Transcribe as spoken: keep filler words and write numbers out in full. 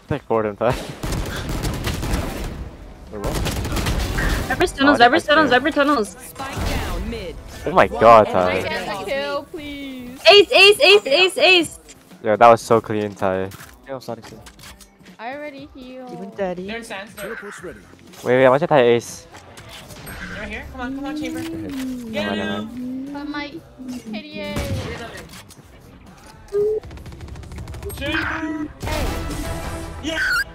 Like Gordon, Ty. Viper's tunnels, Viper's tunnels, Viper tunnels. Spike down mid. Oh my god, Can Ty. I get a kill, please? Ace, ace, ace, ace, ace. Yeah, that was so clean, Ty. I already healed. Even daddy. They're in sands. They're, Wait, wait, I want you to tie ace. they're here. Come on, come on, chamber. Get Never mind, never him. mind. But my K D A. Chamber. Yeah.